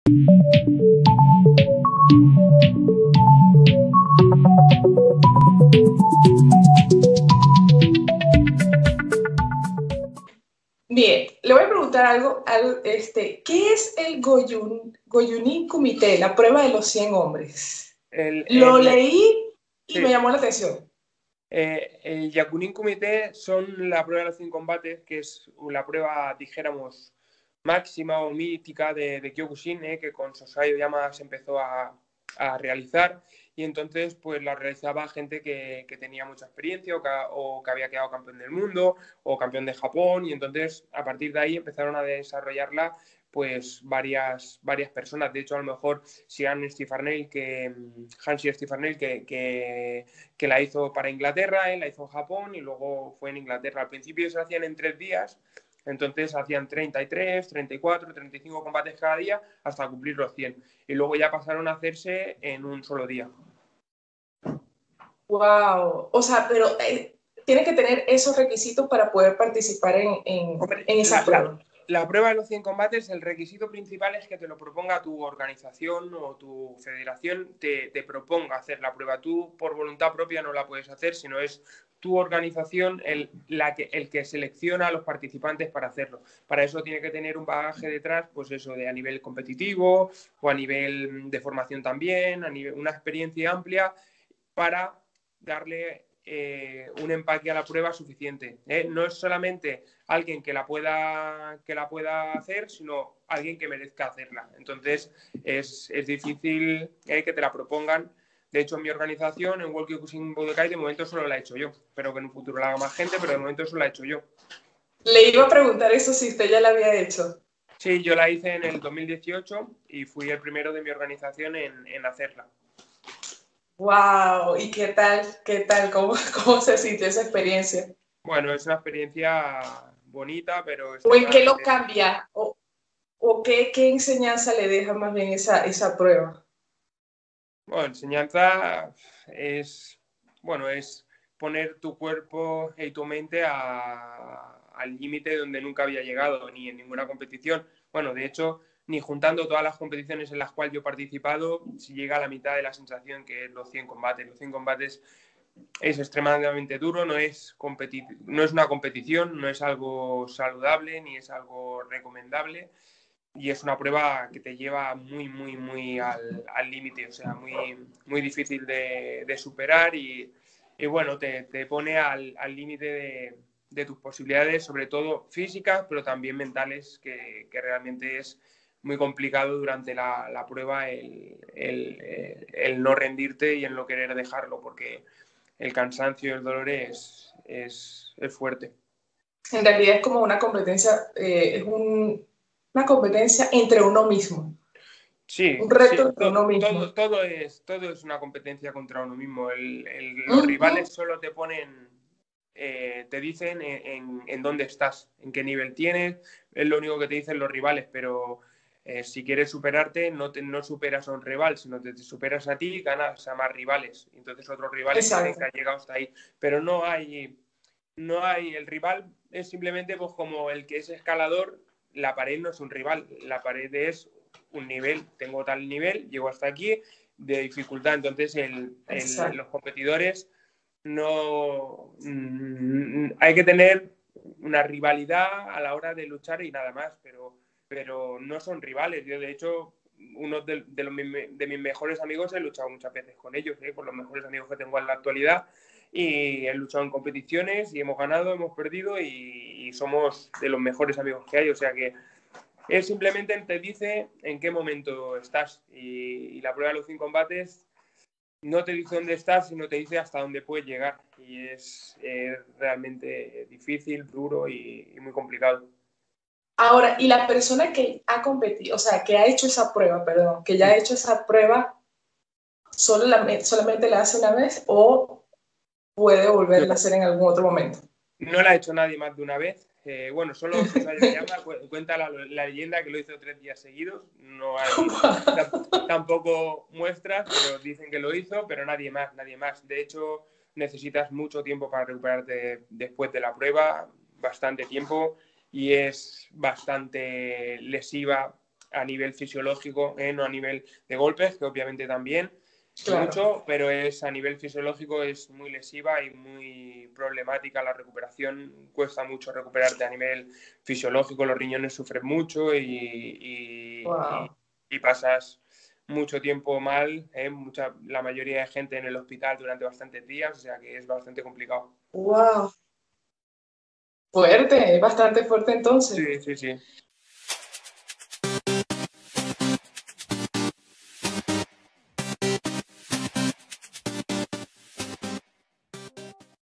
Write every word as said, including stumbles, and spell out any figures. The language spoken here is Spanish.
Bien, le voy a preguntar algo, algo este, ¿qué es el Goyun, Goyunin Kumite, la prueba de los cien hombres? El, Lo el, leí y me sí, llamó la atención. eh, el Yakunin Kumite son la prueba de los cien combates, que es la prueba, dijéramos, máxima o mítica de, de Kyokushin, eh, que con Sosai Oyama se empezó a, a realizar, y entonces pues la realizaba gente que, que tenía mucha experiencia o que, o que había quedado campeón del mundo o campeón de Japón, y entonces a partir de ahí empezaron a desarrollarla pues varias, varias personas. De hecho, a lo mejor Sian Stifarnell, que Hansi Stifarnell, que, que, que la hizo para Inglaterra, eh, la hizo en Japón y luego fue en Inglaterra. Al principio se hacían en tres días, entonces hacían treinta y tres, treinta y cuatro, treinta y cinco combates cada día hasta cumplir los cien. Y luego ya pasaron a hacerse en un solo día. Wow, o sea, pero eh, tiene que tener esos requisitos para poder participar en, en, Hombre, en esa la, la, prueba. la prueba de los cien combates, el requisito principal es que te lo proponga tu organización o tu federación, te, te proponga hacer la prueba. Tú por voluntad propia no la puedes hacer, sino es tu organización el, la que, el que selecciona a los participantes para hacerlo. Para eso tiene que tener un bagaje detrás, pues eso, de a nivel competitivo o a nivel de formación también, a nivel, una experiencia amplia para darle eh, un empaque a la prueba suficiente. ¿eh? No es solamente alguien que la pueda, que la pueda hacer, sino alguien que merezca hacerla. Entonces es, es difícil eh, que te la propongan. De hecho, en mi organización, en World Kyokushin Budokai, de momento solo la he hecho yo. Espero que en un futuro la haga más gente, pero de momento solo la he hecho yo. Le iba a preguntar eso si usted ya la había hecho. Sí, yo la hice en el dos mil dieciocho y fui el primero de mi organización en, en hacerla. Wow, ¿y qué tal? ¿Qué tal? ¿Cómo, cómo se sintió esa experiencia? Bueno, es una experiencia bonita, pero ¿O en qué lo extremadamente. cambia? ¿O, o qué, qué enseñanza le deja más bien esa, esa prueba? Bueno, enseñanza es, bueno, es poner tu cuerpo y tu mente a, al límite donde nunca había llegado, ni en ninguna competición. Bueno, de hecho, ni juntando todas las competiciones en las cuales yo he participado, si llega a la mitad de la sensación que es los cien combates. Los cien combates es extremadamente duro, no es, no es una competición, no es algo saludable, ni es algo recomendable. Y es una prueba que te lleva muy, muy, muy al límite, o sea, muy, muy difícil de, de superar y, y, bueno, te, te pone al límite de, de tus posibilidades, sobre todo físicas, pero también mentales, que, que realmente es muy complicado durante la, la prueba el, el, el, no rendirte y el no querer dejarlo, porque el cansancio y el dolor es, es, es fuerte. En realidad es como una competencia, eh, es un, una competencia entre uno mismo. Sí, Un reto sí, entre to, uno mismo. todo, todo, es, todo es una competencia contra uno mismo. El, el, los rivales Uh-huh. solo te ponen, eh, te dicen en, en, en, dónde estás, en qué nivel tienes, es lo único que te dicen los rivales, pero eh, si quieres superarte, no, te, no superas a un rival, sino te, te superas a ti y ganas a más rivales. Entonces otros rivales dicen que Exacto. has llegado hasta ahí, pero no hay, no hay, el rival es simplemente pues como el que es escalador, la pared no es un rival, la pared es un nivel, tengo tal nivel, llego hasta aquí de dificultad, entonces el, el, Exacto. los competidores no mmm, hay que tener una rivalidad a la hora de luchar y nada más, pero, pero no son rivales. Yo de hecho uno de, de, los, de mis mejores amigos he luchado muchas veces con ellos, ¿eh? Con los mejores amigos que tengo en la actualidad, y he luchado en competiciones y hemos ganado, hemos perdido y, y somos de los mejores amigos que hay, o sea que él simplemente te dice en qué momento estás y, y la prueba de los cinco combates no te dice dónde estás, sino te dice hasta dónde puedes llegar y es eh, realmente difícil, duro y, y muy complicado. Ahora, y la persona que ha competido, o sea, que ha hecho esa prueba, perdón, que ya ha hecho esa prueba, ¿solo la, solamente la hace una vez o puede volverla a No, hacer en algún otro momento? no la ha hecho nadie más de una vez. Eh, bueno, solo Susayo Oyama cuenta la, la, leyenda que lo hizo tres días seguidos. No hay tampoco muestras, pero dicen que lo hizo, pero nadie más, nadie más. De hecho, necesitas mucho tiempo para recuperarte después de la prueba, bastante tiempo, y es bastante lesiva a nivel fisiológico, ¿eh? No a nivel de golpes, que obviamente también, Claro. mucho, pero es a nivel fisiológico es muy lesiva y muy problemática la recuperación. Cuesta mucho recuperarte a nivel fisiológico, los riñones sufren mucho y, y, Wow. y, y pasas mucho tiempo mal, ¿eh? Mucha, la mayoría de gente en el hospital durante bastantes días, o sea que es bastante complicado. Wow. Fuerte, es bastante fuerte entonces. Sí, sí, sí.